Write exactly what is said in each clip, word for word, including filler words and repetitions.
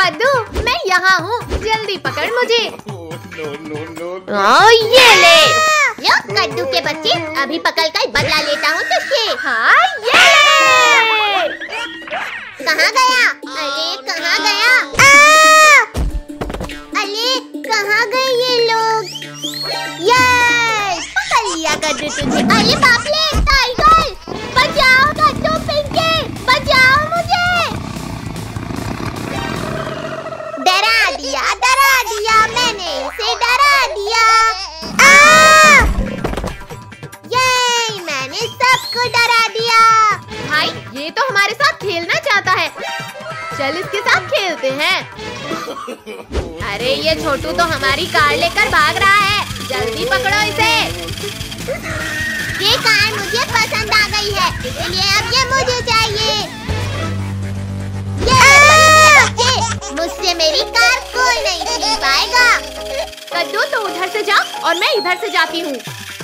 कद्दू, मैं यहाँ हूँ, जल्दी पकड़ मुझे। ओ, ये ले। लो कद्दू के बच्चे, अभी पकड़ कर बदला लेता हूँ तुझसे। हाँ, ये ले। कहाँ गया? अरे कहाँ गया? अरे कहाँ गए ये लोग? ये पकड़ लिया कद्दू तुझे। अरे बाप रे, टाइगर! बचाओ कद्दू, पिंकी, बचाओ मुझे! डरा दिया, डरा दिया, मैंने इसे डरा दिया। आ! ये मैंने सबको डरा दिया। भाई, ये तो हमारे साथ खेलना चाहता है। चल इसके साथ खेलते हैं। अरे ये छोटू तो हमारी कार लेकर भाग रहा है, जल्दी पकड़ो इसे। ये कार मुझे पसंद आ गई है, इसलिए अब ये मुझे चाहिए। ये मुझसे मेरी कार कोई नहीं छीन पाएगा। कद्दू तो उधर से जा और मैं इधर से जाती हूँ।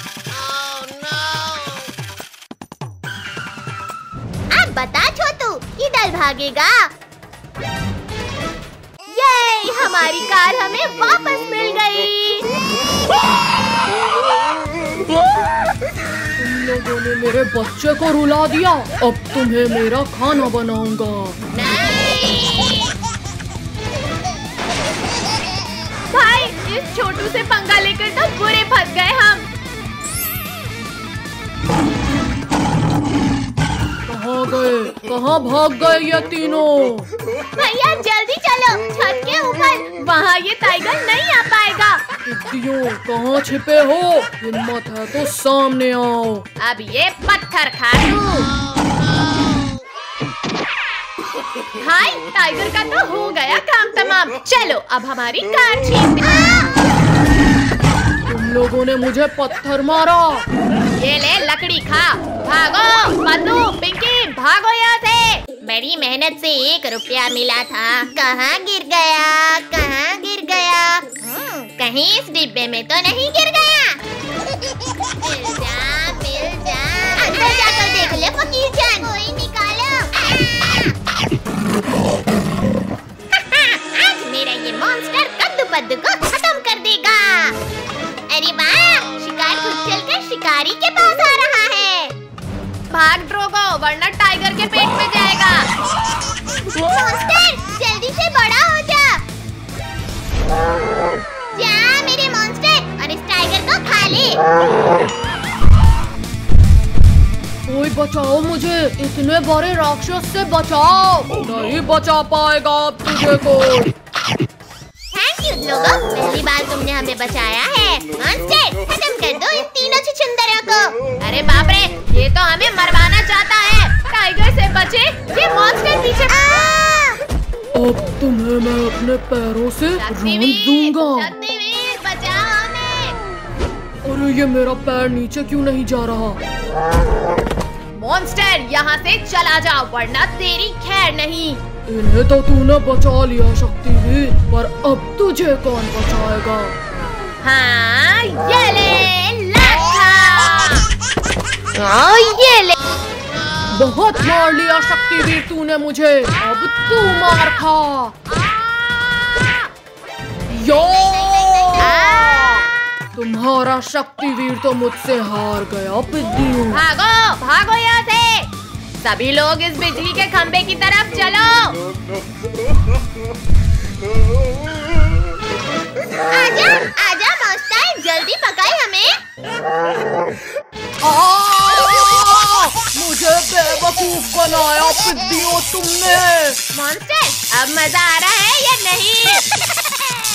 अब बता छोटू, किधर भागेगा? ये हमारी कार हमें वापस मिल गई। तुम लोगों ने मेरे बच्चे को रुला दिया, अब तुम्हें मेरा खाना बनाऊंगा। भाई, इस छोटू से पंगा लेकर तो बुरे फंस गए हम। कहाँ गए? कहाँ भाग गए ये तीनों? भैया जल्दी चलो, छत के ऊपर, वहाँ ये टाइगर नहीं आ पाएगा। इडियो, कहाँ छिपे हो? हिम्मत है तो सामने आओ। अब ये पत्थर खा लूं। भाई, टाइगर का तो हो गया काम तमाम। चलो अब हमारी कार छीनते। तुम लोगों ने मुझे पत्थर मारा। ये ले लकड़ी खा। भागो कद्दू, पिंकी, भागो यहाँ से। बड़ी मेहनत से एक रुपया मिला था, कहाँ गिर गया? कहाँ गिर गया? कहीं इस डिब्बे में तो नहीं गिर गया? मिल जा, मिल जा। अंदर जाकर देख ले फकीर जान, कोई निकालो। आज मेरा ये मॉन्स्टर कद्दू पद्दू को खत्म कर देगा। अरे वाह, शिकार खुद चलकर शिकारी के पास आ रहा है। भाग ड्रोगो, वरना टाइगर के पेट में जाएगा। मॉन्स्टर, जल्दी से बड़ा हो जा। जा मेरे मॉन्स्टर, और इस टाइगर को खा ले। कोई बचाओ मुझे, इतने बड़े राक्षस से बचाओ। नहीं बचा पाएगा अब तुझे कोई। थैंक यू लोगों, पहली बार तुमने हमें बचाया है। मॉन्स्टर, खत्म कर दो इन तीनों छुछुंदरों को। अरे बाप रे, ये तो हमें मरवाना चाहता है। टाइगर से बचे, ये मॉन्स्टर पीछे। अब तुम्हें मैं अपने पैरों से रौंद दूंगा। शक्तिवीर, बचाओ हमें। अरे ये मेरा पैर नीचे क्यों नहीं जा रहा? मॉन्स्टर, यहाँ से चला जा, वरना तेरी खैर नहीं। इन्हें तो तूने बचा लिया शक्तिवीर, पर अब तुझे कौन बचाएगा? हाँ, ये ले लाठा। हाँ, ये ले। बहुत मार लिया शक्तिवीर तूने मुझे, अब तू मार खा। यो! तुम्हारा शक्तिवीर तो मुझसे हार गया पिद्दियों। भागो, भागो यहाँ से। सभी लोग इस बिजली के खंभे की तरफ चलो। आजा, आजा मॉन्स्टर, जल्दी पकड़ हमें। मुझे बेवकूफ बनाया पिद्दियों तुमने। मॉन्स्टर, अब मजा आ रहा है या नहीं?